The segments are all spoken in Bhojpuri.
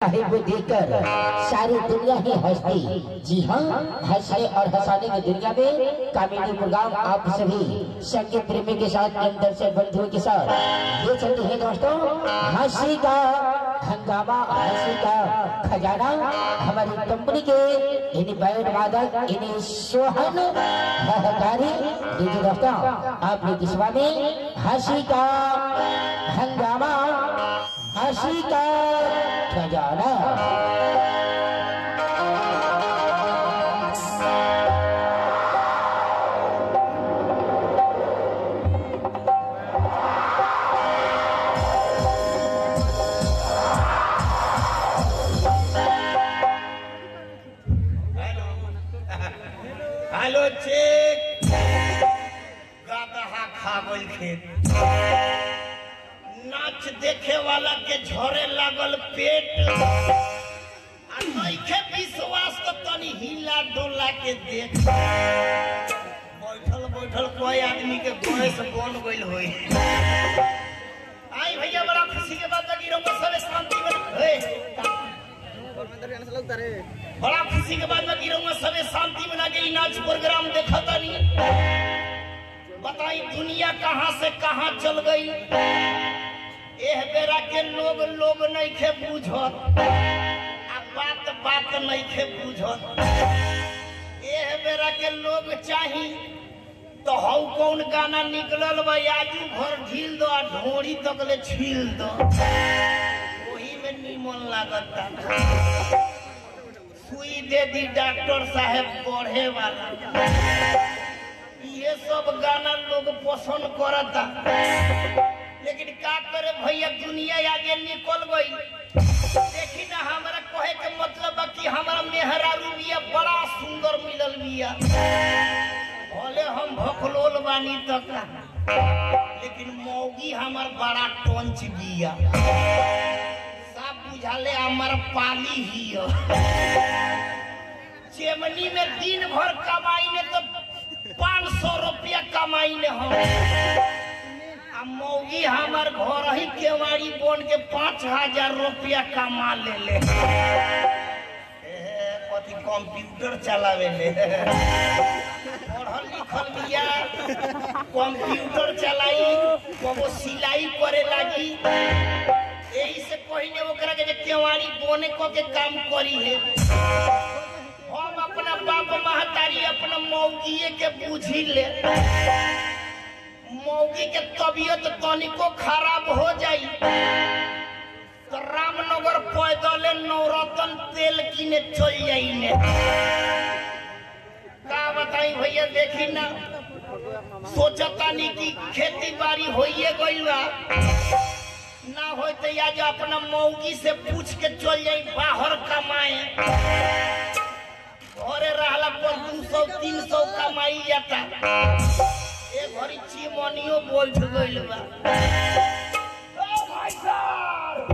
को देखकर सारी दुनिया ही हंसती। जी हाँ, हंसने और हंसाने की दुनिया में कॉमेडी प्रोग्राम आप सभी संगीत प्रेमी के साथ अंदर से बंधुओं के साथ ये चलते हैं दोस्तों। हंसी का हंगामा, हंसी का खजाना हमारी कंपनी के इन बैंड वादक इन सोहन सहकारी दीजिए दोस्तों आपने किस्मा में हंसी का हंगामा, हंसी का खजाना। हेलो चेक गाधा खा गइल खेत नाच देखे वाला के झरे लागल पेट आ नइखे विश्वास तो तनी हिला डोला के देख बैठल बैठल कोई आदमी के गैस बन गइल होई। आई भैया बड़ा खुशी के बात लगी रहो सब शांति में बड़ा खुशी के बाद लगी रहूंगा सबे शांति बना के नाच प्रोग्राम देखा तानी। बताई दुनिया कहां से कहां चल गई। एह बेरा के लोग नहीं खे बुझत आ बात नहीं खे बुझत। एह बेरा के लोग चाही तो हौ कौन गाना निकलल बा आजू भर ढील दो आ ढोड़ी तक ले छील दो वही में निमन लागता। सुई दे दी डॉक्टर साहब पढ़े वाला ये सब गाना लोग पसंद करता। लेकिन का करे भैया दुनिया आगे निकल गई। देखी ना हमारा कहे के मतलब है कि हमारा मेहरारू बिया बड़ा सुंदर मिलल बिया। भले हम भखलोल बानी तक लेकिन मौगी हमार बड़ा टंच बिया। बुझाले हमार पाली ही चेमनी में दिन भर कमाई ने तो 500 रुपया कमाई ने हम आ मौगी हमार घर ही केवाड़ी बन के 5000 रुपया कमा ले कथी कंप्यूटर चलावे ले पढ़ल लिखल बिया कंप्यूटर चलाई कबो सिलाई करे लागी यही से कहने ओकरा के केवाड़ी बोने को के काम करी है। हम अपना बाप महतारी अपना मौगिए के बुझी ले। मौगी के तबीयत तनिको खराब हो जाई तो रामनगर पैदल नवरत्न तेल किने चल जाई ने। का बताई भैया देखी ना सोचता नहीं कि खेती बाड़ी होइए गइल बा ना हो तो आज अपना मौगी से पूछ के चल जाई बाहर कमाए। घरे रहला पर 200-300 कमाई जाता। एक घड़ी चिमनियो बोल गइल बा। ओ भाई साहब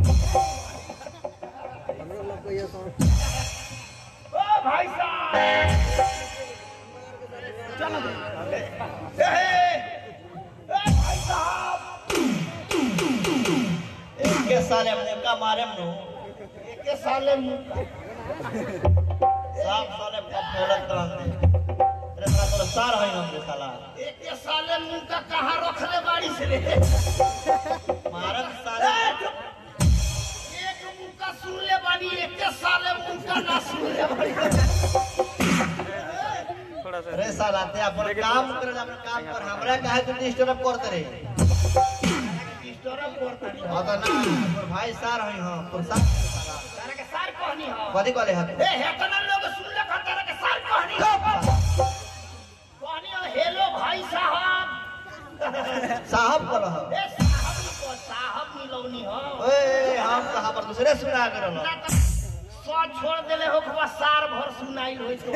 ओ भाई साहब चलो भाई साहब एक साले मुका मारे नु एक साले मुका साफ साले पपोलत रहते रे साला सार है हम रे साला एक साले मुका कहां रखले बाड़ी से रे मारत साले एक मुका सुन ले बानी एक साले मुका ना सुन ले बाड़ी थोड़ा सा रे साला ते अपन काम कर अपन काम कर हमरा काहे तू डिस्टर्ब करते रे हां त ना भाई सार हई हां पर सार के सार कहनी हो कथि कहले ह ए हेतना लोग सुनले खतरा के सार कहनी हो हेलो भाई साहब साहब कहल ह ए साहब को साहब मिलौनी हो ए हम कहां पर दूसरे सुना करल सो छोड़ देले हो खबा सार भर सुनाई होई तो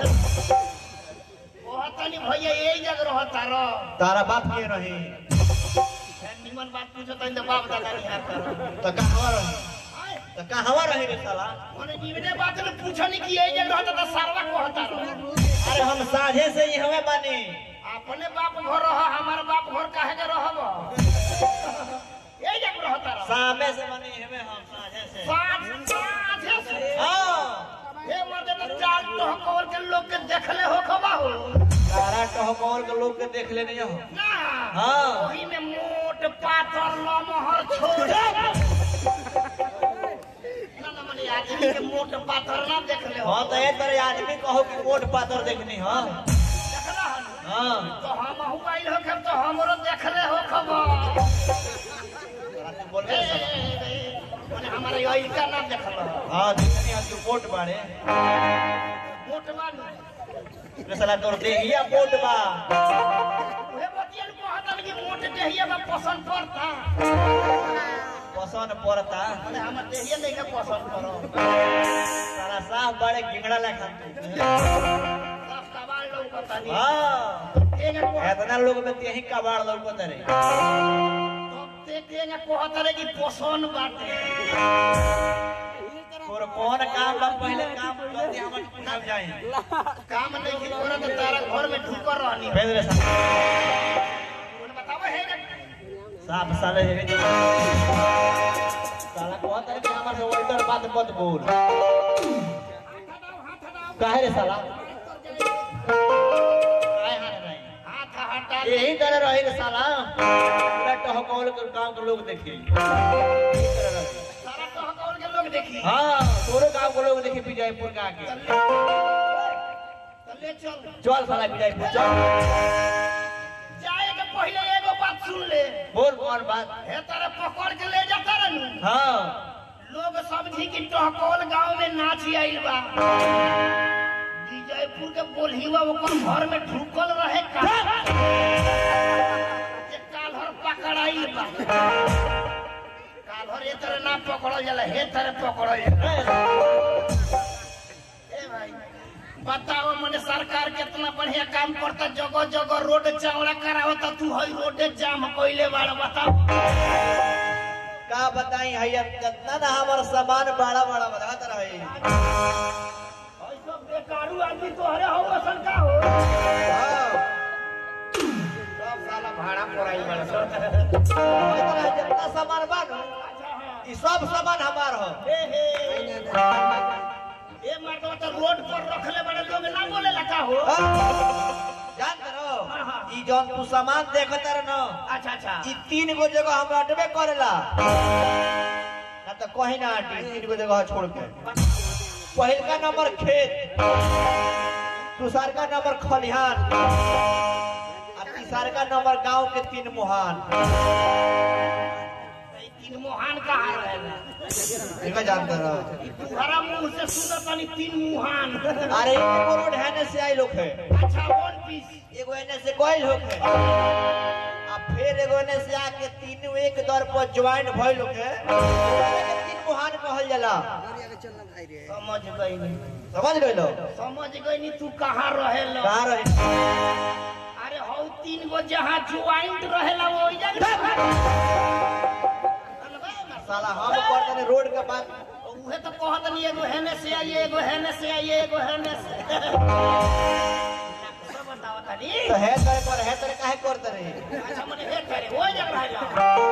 ओहतनी भैया एई जग रहता र तारा बाप के रही निमन बात पूछो तो बाप दादा नहीं हाथ तो कहवा रहे रे साला माने जीवने बात ने पूछो नहीं कि यही जगह रहता तो सारवा कहता अरे हम साझे से ही हमें बानी अपने बाप घर रह हमार बाप घर काहे के रहब यही जगह रहता सामे से माने हमें हम साझे से टहकौल के लोग के देखले हो खबा हो सारा टहकौल के लोग के देख लेने हो ना हाँ वही में मोट पातर लमहर छोड़े ना मने आदमी के मोट पातर ना देखले हो हाँ तो एक तरह आदमी कहो कि मोट पातर देखनी हाँ देखला हन हाँ तो हम आइल हो के तो हमरो देखले हो खबा बोल रहे मने हमारे यही का नाम देखलो हाँ देखनी हम मोट बाड़े मोट बानी रे साला तोर देहिया मोट बा उहे बतियन को हतन की मोट देहिया में पसंद पड़ता पसंद पड़ता मने हमर देहिया नहीं के पसंद पड़ो साला साफ बड़े गिंगड़ा लेखा सब सवाल लोग बतानी हाँ एगे को इतना लोग में यही कबाड़ लोग को तरे देखेंगे कोहतरे की पसंद बाटे और कौन काम बा पहले काम कर दे हम काम जाए काम नहीं की तोरा तो तारा घर में ढुकर रहनी भेज रे साला उन्हें बताओ है ना साफ साले है साला कौन तरह के हमर से उल्टा बात मत बोल काहे रे साला काहे हारे नहीं हाथ हटा यही तरह रही रे साला पूरा टहकौल के गांव के लोग देखिए यही तरह रही सारा टहकौल के लोग देखी हाँ तोरे गांव के लोग देखिए विजयपुर का के ले चल चल साला विजयपुर चल जाए के पहले एगो बात सुन ले बोल कौन बात हे तारे पकड़ के ले जाता रहनु हाँ लोग समझी कि टहकौल गांव में नाच आइल बा विजयपुर के बोलहिवा ओकर घर में ढुकल रहे का जे कालहर पकड़ाई बा कालहर ए तरह ना पकड़ल जाला हे तरह पकड़ल जाला ए भाई बताओ मने सरकार कितना बढ़िया काम करता जगह जगह रोड चौड़ा करावता तू हई रोड जाम कइले बाड़ बताओ का बताई है कितना ना हमारा सामान बड़ा बड़ा बताता रहे हई सब बेकारू आदमी तोहरे हो असन का हो सब साला भाड़ा पड़ाई बड़ सब जितना सामान बा ई सब सामान हमार हो ए मर्दवा तो रोड पर रखले बड़े लोग ना बोले लगा हो जान करो ई जौन तू सामान देखत रह न अच्छा अच्छा ई 3 गो जगह हम अटबे करेला ना तो कहीं ना अटी 3 गो जगह छोड़ के पहिल का नंबर खेत दूसर का नंबर खलिहान और तीसर का नंबर गांव के 3 मुहान तीन मोहान कहाँ रहेला इनका जानते रहो तुम्हारा मुंह से सुनत तनी 3 मुहान अरे एगो रोड हैने से आई लोग है अच्छा वन पीस एगो एने से गोइल लोग है आ फिर एगो एने से आके 3 एक दर पर ज्वाइन भइल लोग है 3 मुहान कहल जाला समझ गई नहीं समझ गइलो समझ गई नहीं तू कहाँ रहेला कहां रहे अरे हौ 3 गो जहाँ ज्वाइंट रहेला वो जगह साला हम करते रोड के बात उहे तो कहत नहीं एगो हेने से आइए एगो हेने से आइए एगो हेने से सब बताओ तनी तो है करे पर है करे काहे करते रहे अच्छा मने हे करे हो जग रहला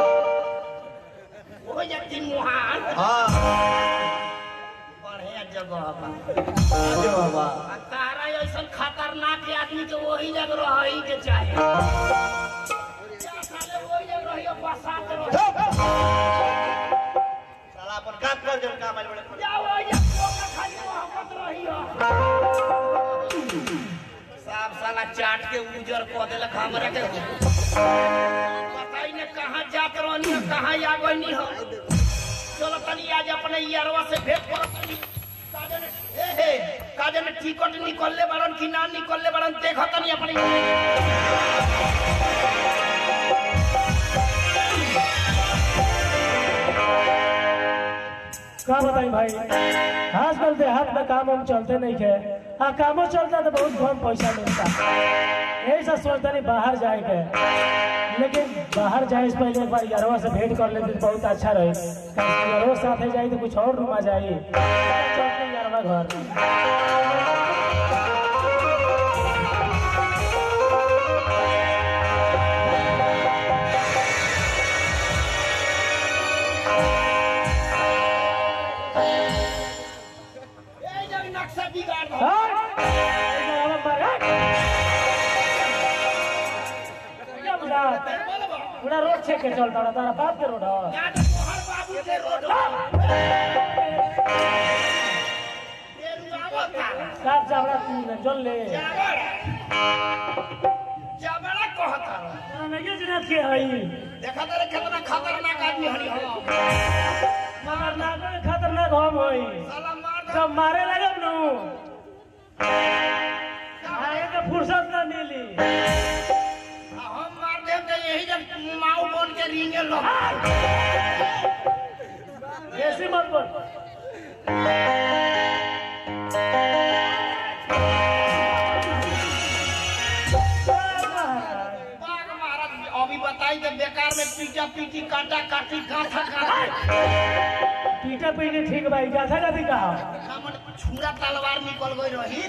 हो जग 3 मुहान हां बढ़िया जगह बा जो बाबा तारा ऐसा खतरनाक आदमी के वही जग रही के चाहे साले वही जग रहियो बसात रहो साला अपन काम कर जब काम आइल बड़े जाओ या कोका खाली मोहब्बत रहियो साफ साला चाट के उजर क देलक हमरा के बताई ने कहां जात रहनी है कहां आ गईनी हो चलो तनी आज अपने यारवा से भेंट करत तनी काजन टिकट निकलले बारन कि ना निकलले बारन देखो तनी अपने का बताई भाई आजकल देहात में काम हम चलते नहीं थे कामों चलता तो बहुत कम पैसा मिलता यही सब सोचता नहीं बाहर जाए के लेकिन बाहर जाए से पहले एक बार यारवा से भेंट कर लेते तो बहुत अच्छा रहे यारवा साथ जाए तो कुछ और रूमा जाए चलते यारवा घर से बिगाड़ दो पूरा रोड छेक के चलता रहा तारा बाप के रोड या तो तोहर बाबू के रोड ये रुआवता साफ चावड़ा तू जल ले जाबड़ा कहता नहीं जनाब के हई देखा तेरे कितना खतरनाक आदमी हरी हो खतरनाक हम होई साला मार दे जब मारे लगे नु आए तो फुर्सत ना मिली हम मार दे तो यही जब माऊ बन के रिंगे लो ऐसे मत बोल अभी बताई तो बेकार में पीटा पीटी काटा काटी गाथा काटा पीटा पीटी ठीक भाई गाथा गाथी कहा हमन छुरा तलवार निकल गई रही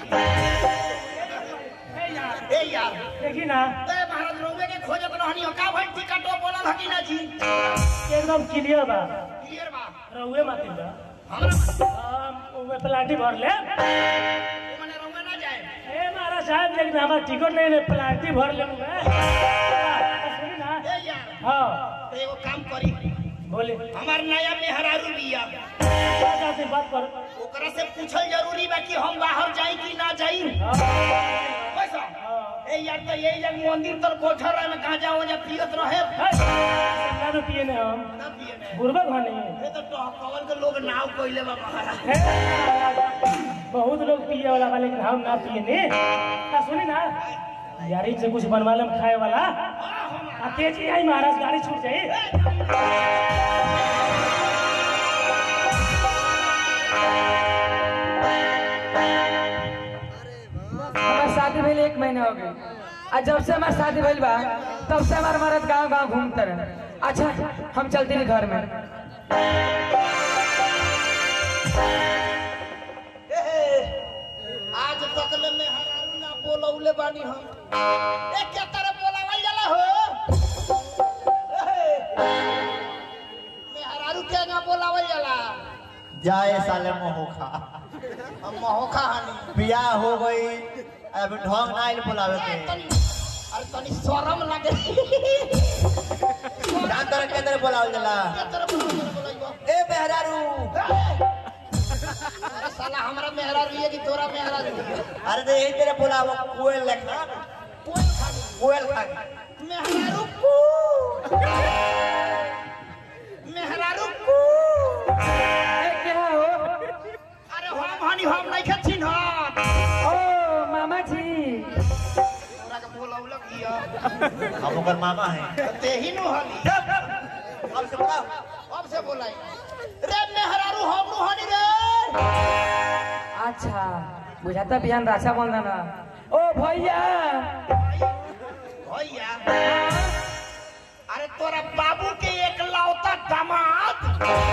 ए यार देखी ना ए महाराज रोवे के खोजत रहनी हो का भाई टिकटो बोलल हकी ना जी एकदम क्लियर बा क्लियर बा रहुए माती बा हमरा ओमे प्लाटी भर ले मने रोवे ना जाए ए महाराज साहब लेकिन हमारा टिकट नहीं रे प्लाटी भर ले सुनी ना ए यार हां तो एगो काम करी बोले हमार नया मेहरारू बिया से बात कर ओकरा से पूछल जरूरी बा कि हम बाहर जाई कि ना जाई पैसा ए यार तो यही जग मंदिर तर कोठर रहे में कहां जाओ जा पियत रहे ना तो पिए ने हम ना पिए ने गुरबा खाने ए तो टहकवल के लोग नाव कइले बा महाराज बहुत लोग पिए वाला बा लेकिन हम ना पिए ने ना सुनी ना यारी से कुछ बनवा लेम खाए वाला आ तेजी आई महाराज गाड़ी छूट जाई शादी भइल 1 महीना हो गई आ जब से हमार शादी भइल बा तब से हमार मर्द गांव गांव घूमते रहे अच्छा हम चलते नहीं घर में आज तक ले मेहरारू ना बोलौले बानी हम ए क्या तरह बोलावल जाला हो मेहरारू के ना बोलावल जाला जाए साले मोहोखा हम मोहखा हनी बियाह हो गई अब ढंग ना आइल बुलावे के अरे तनी शरम लागे अंदर के अंदर बुलावल जाला के तरह बोलाइबो ए मेहरारू अरे साला हमरा मेहरारू ये कि तोरा मेहरारू अरे दे यही तेरे बुलावो कोयल लेखा कोई खाली कोयल खा मेहरारू को मेहरारू को क्या हो अरे हम हनी हम नहीं के चिन्हत ओ मामा जी तोरा के बोलौलक हिया हम ओकर मामा है ते ही नु हनी अब से बुलाओ अब से बोलाई रे मेहरारू हम नु हनी रे अच्छा बुझाता बिहान राशा बंधन ओ भैया भैया अरे तोरा बाबू के एक लौता दामाद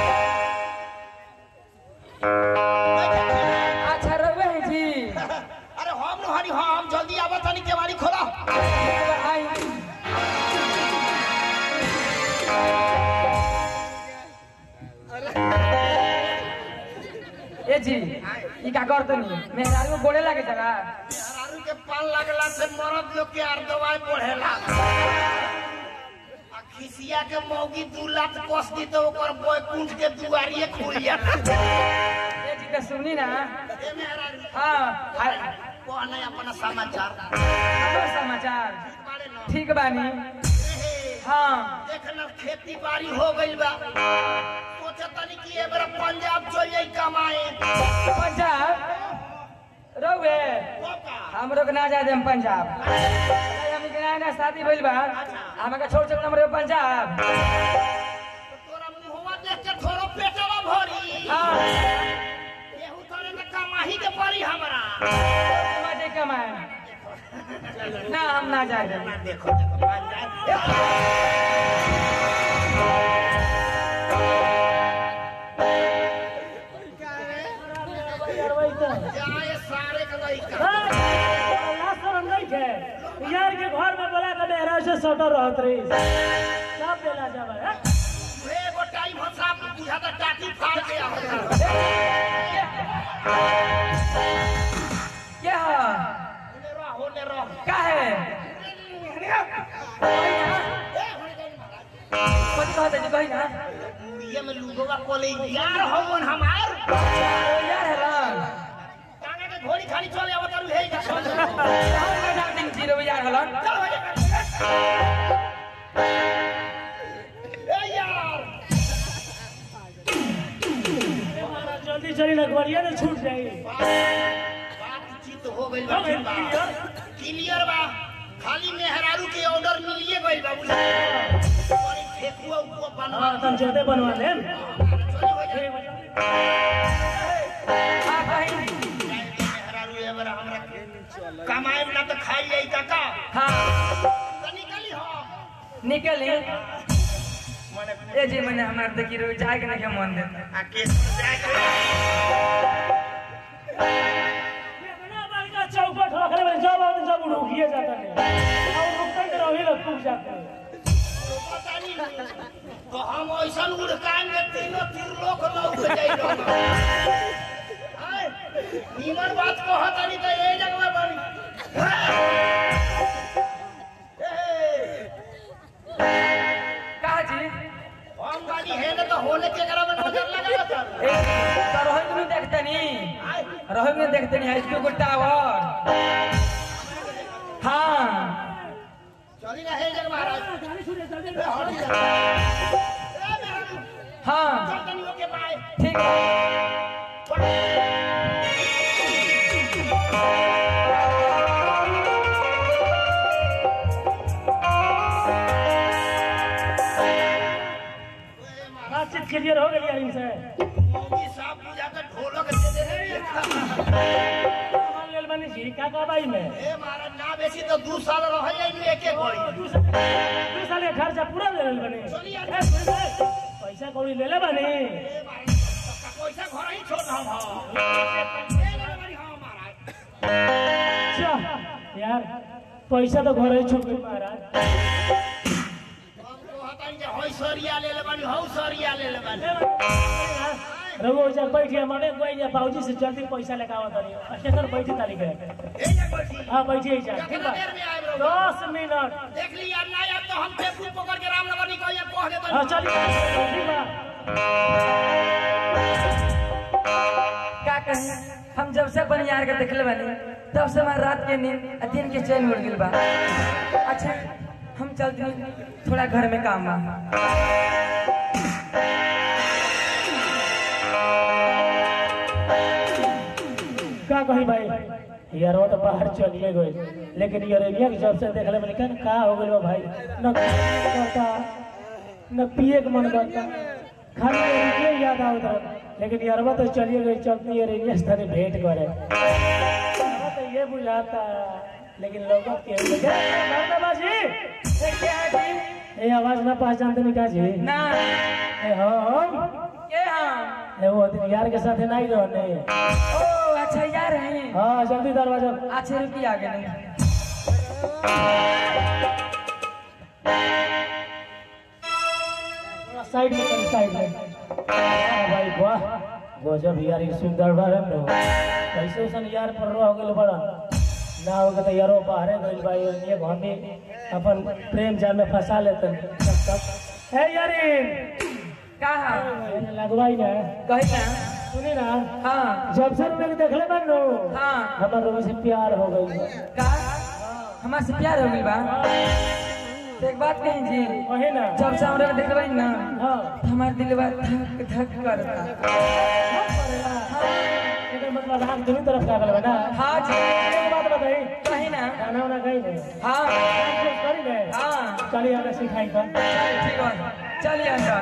अच्छा रहुए हैं जी अरे हम नु हनी हम जल्दी आवत हनी केवाड़ी खोला आई ए जी ई का करतनी मेहरारू को गोड़े लागे चला मेहरारू के पान लगला से मरद लोग के आर दवाई बढ़ेला आ खिसिया के मौगी 2 लाख कस दी तो ओकर बैकुंठ के दुआरिये खुल जाता ए जी तो सुनी ना ए मेहरारू हाँ कहने अपना समाचार हमारा समाचार बारे न ठीक बानी एहे, हाँ देखना खेती बाड़ी हो गइल बा सोचा तनी कि ए बेरा पंजाब चल जाई कमाए पंजाब रहुए का हमरो के ना जाए हम पंजाब हम के ना शादी भइल बा हमके छोड़ चल हमरे पंजाब तोरा मुहवा देख के थोड़ा पेटवा भरी हाँ एहू तोरे न कमाही के पड़ी हमरा मजे कमाए ना हम ना जाए देखो देखो पंजाब जाए सारे के लइका यार के घर में बोला के मेहरा से सटर रहत रही सब बेला जावे एगो टाइम हम साफ बुझा त टाटी फाड़ के आ कोले यार हमन हमार यार हलन तांगे के घोड़ी खाली चले आवत रु हे जा चल जीरो यार हलन चल भैया ए यार जल्दी चली लगवरिया ने छूट जाई बातचीत हो गइल बा क्लियर बा खाली मेहरारू के ऑर्डर मिलिए गइल बा बुझा और ठेकुआ उको बनवा हां तुम जोते बनवा ले हां कहीं मेहरारू एबर हमरा कमाए ना तो खाई जाई काका हां तो निकली हो निकली ए जी मैंने हमार देखी रो जाए के नहीं मन दे आ केस जाए चौपट रखले में जब जब रुकिए जाता है और रुकते तो रही लोग टूट जाते हैं पता नहीं तो हम ऐसा उड़कान में तीनों त्रिलोक लौक जाई रहो हाय नीमन बात को हतानी तो ये जगह बनी कहा जी हम गाड़ी है ना तो होने के करा में नजर लगा बता ए तो रोहित में देखते नहीं रोहित में देखते नहीं हाई स्कूल को टावर हाँ चली ना है जगह महाराज हाँ चल तनी ओके बाय ठीक है बातचीत क्लियर हो गई यार इनसे मौगी साहब पूजा का ढोलक दे दे मान लेल बनी जी का भाई में ए महाराज ना बेसी तो 2 साल रह जाई एक एक घड़ी 2 साल के खर्चा पूरा ले लेल बनी पैसा कौड़ी ले ले बनी पैसा घर ही छोड़ हम अच्छा यार पैसा तो घर ही छोड़ गई महाराज हई सरिया ले लेबानी हौ सरिया ले लेबानी रघु जब बैठिए मने कोई या बाबूजी से जल्दी पैसा लेके आवत रही स्टेशन बैठी तारीख है ए जा बैठी हां बैठिए जा ठीक कितना है देर में आए बरो 10 मिनट देख ली यार ना यार तो हम फेसबुक पकड़ के रामनगर निकल या कह देता हां चलिए ठीक है क्या कहें हम जब से अपन यार के देखले बानी तब से हमार रात के नींद दिन के चैन उड़ गेल बा अच्छा हम चलते थोड़ा घर में काम बा का कही भाई यार वो तो बाहर चलिए गए लेकिन ये रेडिया जब से देखले मैंने कहा का हो गइल बा भाई न करता न पिए के मन करता खाली रेडियो याद आवत रहा लेकिन यारवा तो चलिए गई चलती है रेडिया से भेंट करे तो ये बुझाता लेकिन लोगों के बाजी क्या है जी ये आवाज ना पहचानते नहीं का जी ना ए हम ये हाँ ए वो दिन यार के साथ नहीं रहने ओ अच्छा यार है हाँ जल्दी दरवाजा अच्छे रुकी आगे नहीं साइड में साइड में भाई वाह गजब यार ये सुंदर बारन नो कैसे सन यार पर रह गेल बड़ा ना होगा तो यारो बाहर गइल भाई ये घर में अपन प्रेम जाल में फंसा लेते है यारिन कहा लगवाई ना कही ना सुनी ना हाँ जब से उन्हें देखले बनो हाँ हमारे लोगों से प्यार हो गई का हमारे से प्यार हो गई बा तो एक बात कहीं जी वही ना जब से हमरा देख रही ना हाँ हमारे दिल धक धक करता इधर मतलब आग दोनों तरफ का बल बना हाँ जी एक बात बताई कहीं ना खाना वाना खाई नहीं हाँ करी नहीं हाँ चलिए हमें सिखाई कर ठीक है चलिए अंदर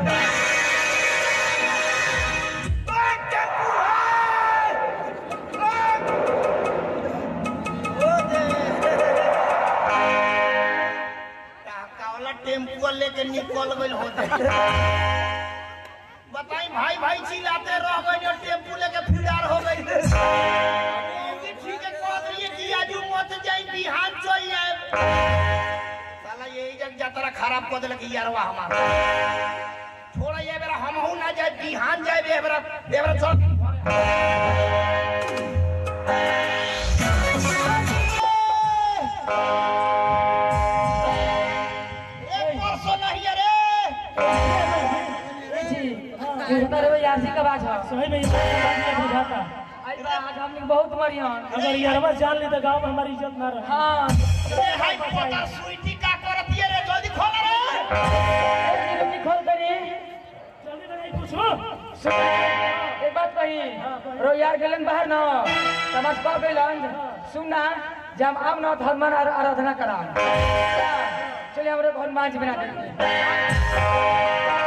टेम्पो लेके निकल गइल होते बताई भाई भाई चिल्लाते रह गए और टेम्पो लेके फिरार हो गई ठीक है कह रही कि आजू मत जाई बिहान चल जाए साला यही जग यात्रा खराब कर देलक यारवा हमारा छोड़ा ये बेरा हमहू ना जाए बिहान जाए बेरा बेरा चल जी आज आज हमने बहुत मरियन अगर यारवा जान ली तो गांव में हमारी इज्जत ना रहे। हाँ रे हाय पता सुईटी का करती है रे जल्दी खोल रे जल्दी खोल करी जल्दी नहीं पूछो। एक बात कही रो यार गेलन बाहर ना समझ को गेलन सुन ना जब आम ना हनुमान आराधना करा चलिए हमरे हनुमान जी बना दे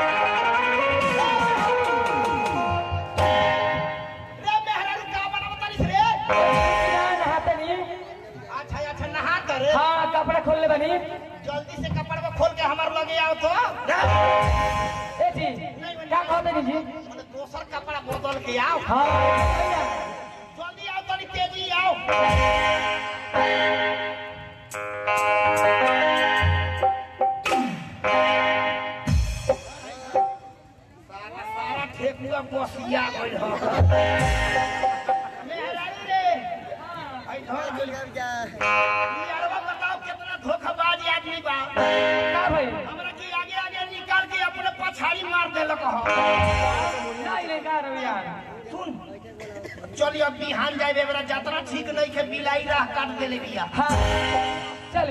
हाँ कपड़ा खोल ले बनी जल्दी से कपड़ा को खोल के हमारे लगे आओ तो ए जी क्या कहते नहीं जी मैंने दूसर कपड़ा बदल के आओ हाँ जल्दी आओ तनी तेजी आओ सारा सारा ठेकुआ बसिया गइल ह मेहरारू रे आई धर गेल यारवा बताओ कितना धोखाबाज आदमी बा का भाई हमरा के आगे आगे निकाल के अपने पछाड़ी मार देलक ह नहीं नहीं का रो यार सुन चलिए अब बिहान जाए बेरा यात्रा ठीक नहीं के बिलाई राह काट देले बिया हाँ चले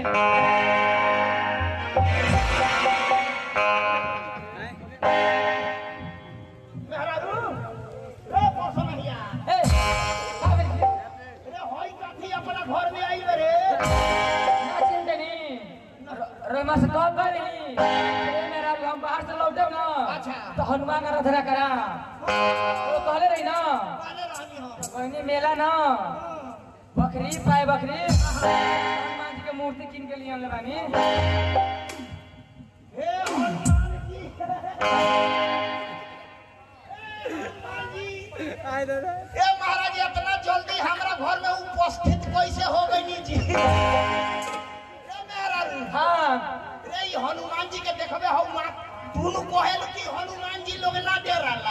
मेहरारू रे पोसनहिया ए का भाई रे होई काठी अपना घर में आई रे ना चिंता नहीं रोमा से कॉल करी मेरा हम बाहर से लौटे ना अच्छा। तो हनुमान आराधना करा तो कहले रही ना काले रहनी हो कहनी मेला ना बकरी पाए बकरी हनुमान जी के मूर्ति किन के लिए आनले बानी हे हनुमान जी ए महाराज इतना जल्दी हमरा घर में उपस्थित कैसे हो गई जी रे मेहरारू हाँ रे ई हनुमान जी के देखबे हो मां दोनों कहेल कि हनुमान जी लोग ना डराला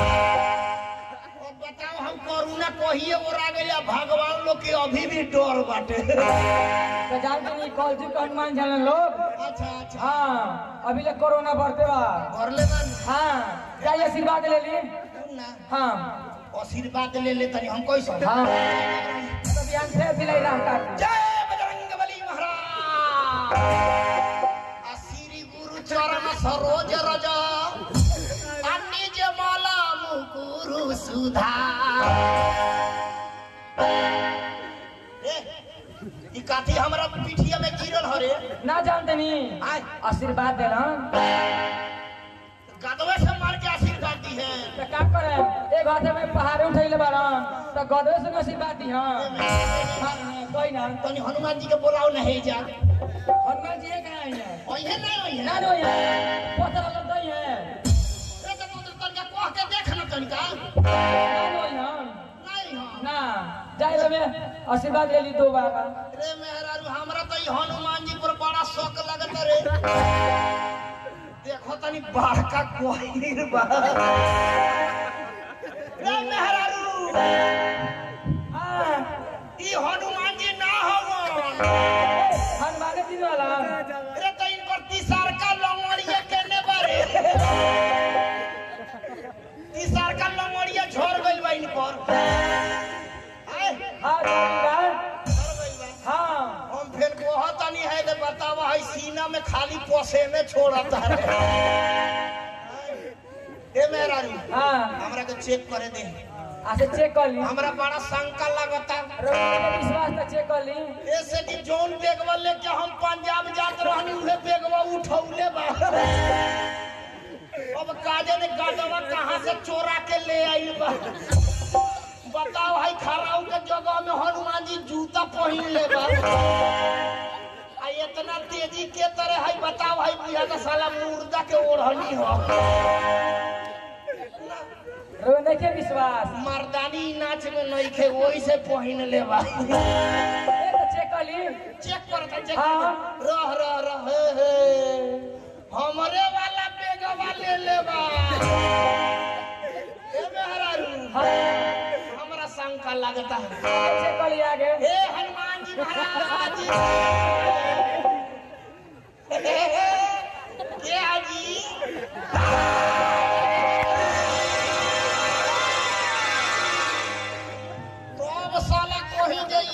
अब बताओ हम करुणा कहिए ओरा गया भगवान लोग के अभी भी डर बाटे तो जानते नहीं कल जी हनुमान जाने लोग अच्छा अच्छा हाँ अभी ले कोरोना बढ़ते बा कर ले ना हाँ जाइए आशीर्वाद ले ली ना हाँ आशीर्वाद ले ले तनी हम कैसे हाँ तो बिहान फिर सिलाई राह काट जय बजरंगबली महाराज आ श्री गुरु चरण सरोज रज आ निज माला मुकुरु सुधा ई काठी हमरा पीठिया में गिरल हरे ना जानते नहीं आय आशीर्वाद देना गदवे से मार के आशीर्वाद दी है तो क्या करे एक हाथ में पहाड़ उठैले बारन तो गदवे से आशीर्वाद दी हाँ कोई ना तनी हनुमान जी के बोलाओ नहीं जा हनुमान जी है कहाँ है ओहे नहीं ओहे ना नो है पत्थर लग गई है रे तो तू तनिका कह के देख ना तनिका ना नो है नहीं हो ना जाए रहे आशीर्वाद ले ली 2 बार रे मेहरारू हमरा तो ई हनुमान जी पर बड़ा शौक लगत रे देखो तनी बड़का कोहिर बा रे मेहरारू हाँ ई हनुमान जी ना हवन हनुमान जी वाला रे तो इनकर तीसर का लंगड़िया केने बारे तीसर का लंगड़िया झड़ गइल बा इनकर आय हाँ जाएगा झड़ गइल बा हाँ हम फिर कहता नहीं है कि बतावा है सीना में खाली पोसे में छोड़ता है ए मेहरारू हाँ हमरा के चेक करे दे ऐसे चेक कर ली हमरा बड़ा शंका लगता विश्वास तो चेक कर ली ऐसे कि जोन बेगवा लेके हम पंजाब जात रहनी उहे बेगवा उठौले बा अब काजे ने गाडवा कहां से चोरा के ले आई बा बताओ भाई खराऊ के जगह में हनुमान जी जूता पहन ले बा आ इतना तेजी के तरह है बताओ भाई बुझा का साला मुर्दा के ओढ़नी हो रो नहीं के विश्वास मर्दानी नाच में नहीं खे वही से पहन ले बा एक तो चेक कर ली चेक करता चेक हाँ। रह रह रह हे हमरे वाला बेगवा ले ले बा ए मेहरारू हाँ हमरा शंका लगता है चेक कर ली आगे हे हनुमान जी महाराज क्या जी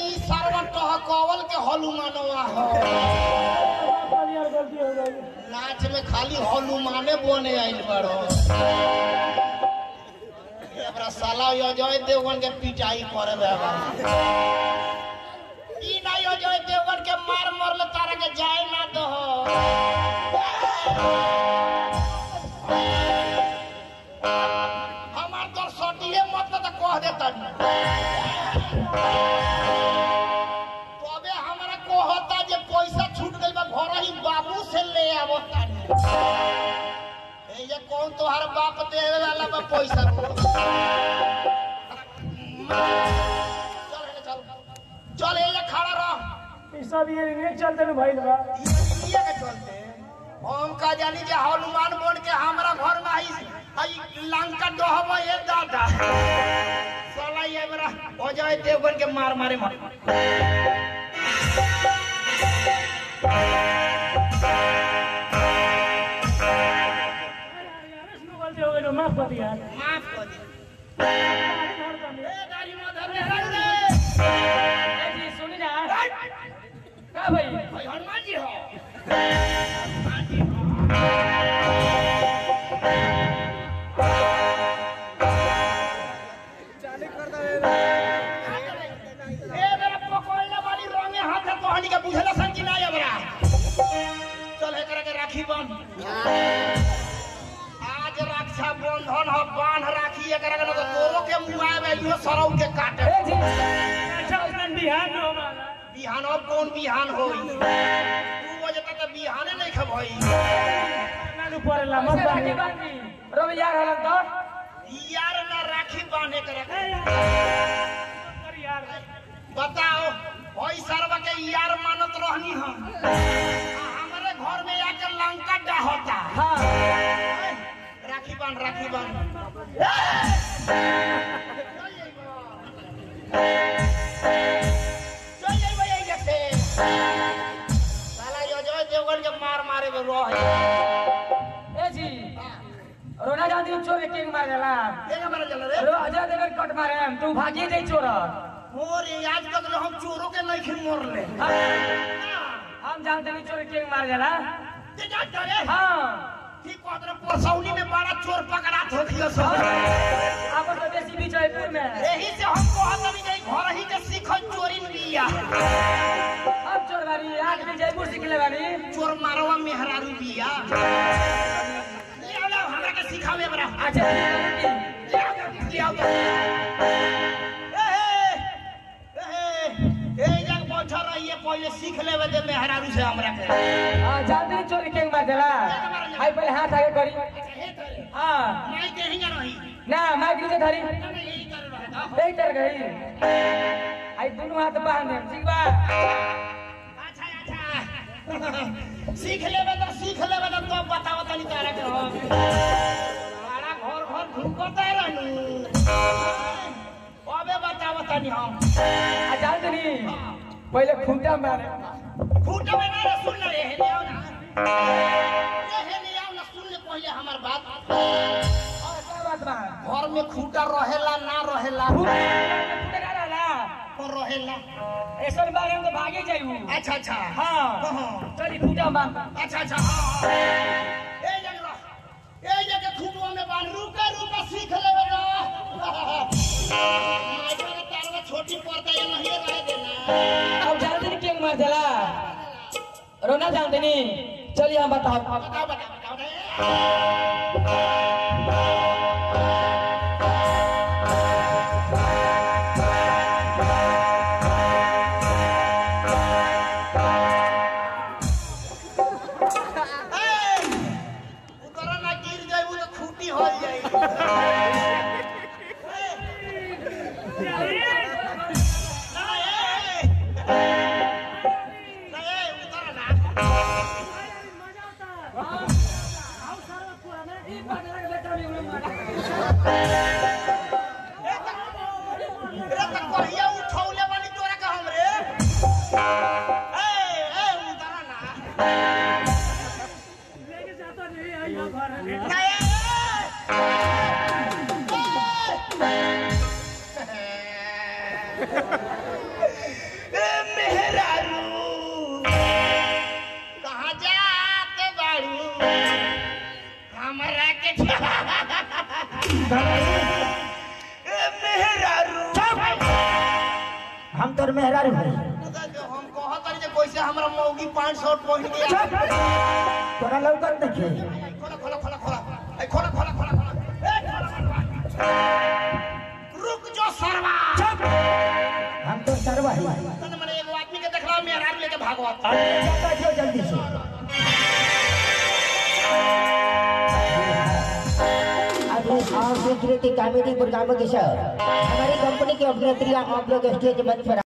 ई सरवन टहकवल के हनुमानवा हो यार गलती हो गई। नाच में खाली हनुमाने बने आइल बड़ो एबरा साला अजय देवगन के पिटाई करे बेबा ई ना अजय देवगन के मार मरले तारा के जाए ना दो हमार तो सटिए मत तो कह देता तबे हमरा कहता जे पैसा छूट गइल बा घर ही बाबू से ले आवता ये कौन तोहार बाप देवे वाला बा पैसा चल ये खड़ा रह ई सब ये नहीं चलते न भइल बा। ये के चलते हम का जानी जे हनुमान बन के हमरा घर में आई लंका डहब ये दादा साला ये बरा अजय देवगन के मार मारे मार गलती हो गई माफ कर दिया। माफ कर दे ए गाड़ी में धर ले जी सुनी ना का भाई हनुमान जी हो कहानी का बुझला सन कि ना हमरा चल हे करे के राखी बन आज रक्षा बंधन हो बांध राखी एकरा के तो तोरो के मुआए में इहो सरौ के काटे अच्छा उसने बिहान हो माला बिहान अब कौन बिहान होई तू वजह त बिहाने नहीं खबई नानू परेला मत राखी बांधी। बांधी रवि यार हलन तो यार ना राखी बांधे करे के यार बताओ ओई सरवा के यार मानत रहनी हम हमारे घर में आके लंका डहता हां राखी बांध चल जाइबो यही जैसे साला अजय देवगन के मार मारे में रह ए जी रोना जाती चोर के मार देला देगा मारे चल रे रो अजय देवर कट मारे हम तू भागी दे चोर मोर आज तक हम चोरों के नहीं मोरले हम जानते नहीं चोर के मार देला ते जानता रे हां ठीक कोतरे परसौनी में बड़ा चोर पकड़ा थोखियो सब आपन तो देसी भी जयपुर में यही से हम कहत नहीं जे घर ही के सीखल चोरी में बिया अब चोर बारी आज भी जयपुर सिखले बारी चोर मारवा मेहरारू बिया ले आओ हमरा के सिखावे बरा अच्छा ले आओ बैठा रहिए पहले सीख लेवे दे मेहरारू से हमरा के हां जानते नहीं चोर के मार देला आई पहले हाथ आगे करी हां माई के ही रही ना मैं गिरते धरी यही कर रहा एक तर गई आई दोनों हाथ बांध दे ठीक बा अच्छा सीख लेवे तो बताओ तनी तारा के हम बड़ा घर घुमता रहनु अबे बताओ तनी हम जानते नहीं पहले खूंटा मारे खूंटा में ना सुन ले हे ले आओ ना सुन ले पहले हमार बात और क्या बात बा घर में खूंटा रहेला ना रहेला खूंटा ना रहला और रहेला ऐसा बारे में तो भागे जाइबू अच्छा हां चली खूंटा मार अच्छा ए जगह खूंटवा में बांध रुका सीख लेवे ना माइका तारवा छोटी पड़ता है नहीं रह देना अब जानते नहीं क्यों मार देला रोना जानते नहीं चलिए हम बताओ बताओ ना गिर जाइबू तो खूटी हो जाई मेहरारू हम तोर मेहरारू भाई हम कहत तारी जे कैसे हमरा मौगी 5 शर्ट पहन के तोरा लौकत देखे खोला खोला खोला खोला ए खोला खोला खोला खोला ए खोला रुक जो सरवा हम तो सरवा है तने मने एगो आदमी के देखला मेहरारू लेके भागवत अरे जाता जो जल्दी से अभी आप देख रहे थे कॉमेडी प्रोग्राम के साथ हमारी कंपनी की अभिनेत्रियां आप लोग स्टेज मंच पर